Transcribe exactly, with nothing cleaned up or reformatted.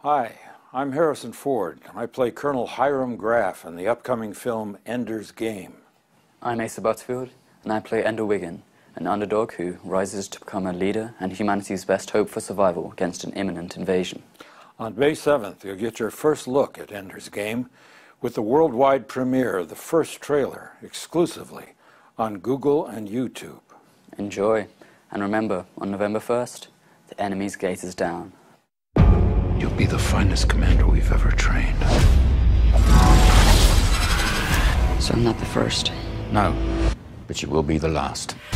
Hi, I'm Harrison Ford. I play Colonel Hiram Graff in the upcoming film Ender's Game. I'm Asa Butterfield, and I play Ender Wiggin, an underdog who rises to become a leader and humanity's best hope for survival against an imminent invasion. On May seventh, you'll get your first look at Ender's Game with the worldwide premiere of the first trailer exclusively on Google and YouTube. Enjoy, and remember, on November first, the enemy's gate is down. You'll be the finest commander we've ever trained. So I'm not the first. No, but you will be the last.